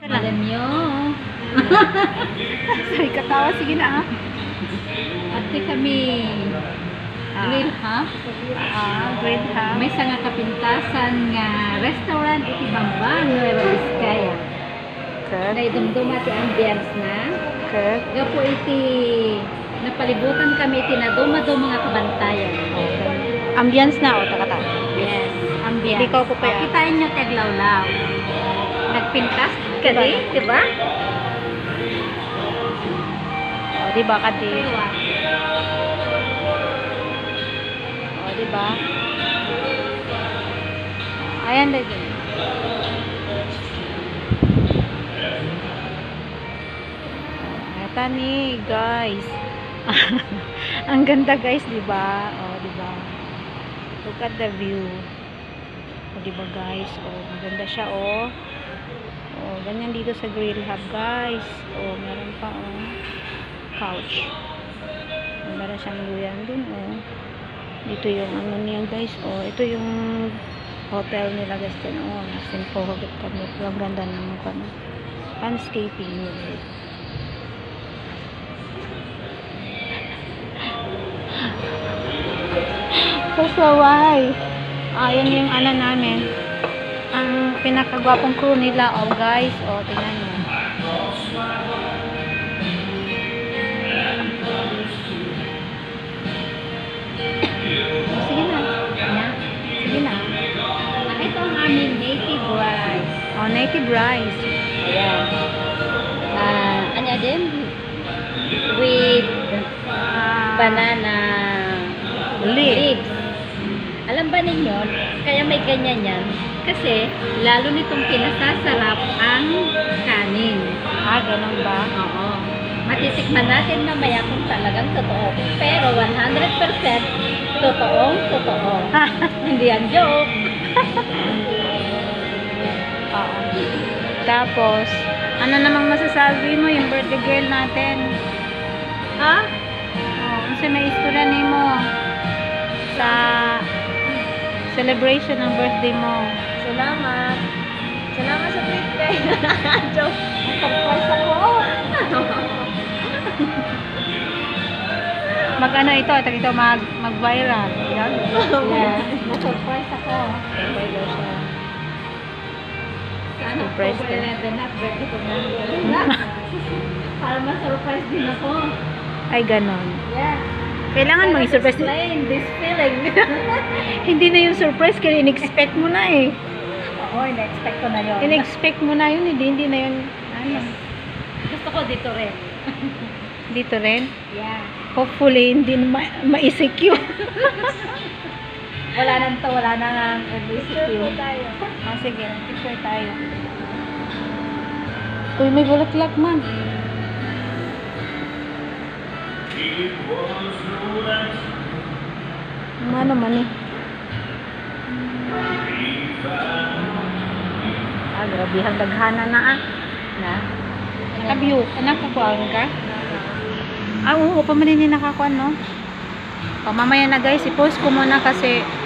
Alam nyo. Sorry, katawa. Sige na, Ate kami. Grill Hub. Great, ha? May nga kapintasan nga restaurant iti Bambang, Nueva Vizcaya. Kag. Na idumduma ti ambience na. Kag. Gapo iti napalibutan kami iti naduma-duma nga kabantayan. Okay. Ambience na, o, takata. Yes, ambience. Ikaw po pa yan. Kitain nyo teglawlaw. Nagpintas ka Diba? di, diba? O, diba, kadi? O, diba? Ayan, dito. Ito ni, guys. Ang ganda, guys, diba? O, diba? Look at the view. O, diba, guys? O, maganda siya, o. O, ganyan dito sa Grill Hub, guys. O, meron pa, o. Couch. O, meron siyang luyan dun, o. Dito yung ano niya, guys. O, ito yung hotel nila, guys. Din, o. Simple hagit kami. Ang ganda ng landscaping nila. Pasaway. Ayan yung ano namin. Ang pinakagwapong crew nila. Oh, guys. Oh, tingnan nyo. Oh, sige na. Yeah. Sige na. Ito ang aming native rice. Oh, native rice. Ayan. Ano din? With banana leaves. Alam ba ninyo, kaya may ganyan yan? Kasi, lalo nitong pinasasarap ang kanin. Ganun ba? Oo. Matitikman natin mamaya kung talagang totoo. Pero 100% totoo. Hindi yan joke. Oo. Tapos, ano namang masasabi mo yung birthday girl natin? Ha? Kasi may istorya nimo sa celebration ng birthday mo. Salamat. Salamat sa birthday. Joke. Surprise ako. Mag-ano ito, mag-viral. Yan. Yes. Na-surprise ako. Viral siya. Sana Surprise October ka. 11 na birthday ko na. Para ma-surprise din ako. Ay, ganon. Yeah. Kailangan Cannot mag-surprise. explain this feeling. Hindi na yung surprise kasi in-expect mo na eh. Oo, in-expect ko na yun. In-expect mo na yun, hindi na yun. Ano? Gusto ko dito rin. Dito rin. Yeah. Hopefully, hindi na ma-secure. Wala na nga picture tayo. Sige, picture tayo. Uy, may bulaklak man. Ano man eh. Grabe, hangdaghana na Na? Naka-view. Nakakuhaan ka? Oo, pamanin niya nakakuhaan, no? Mamaya na guys, i-post ko muna kasi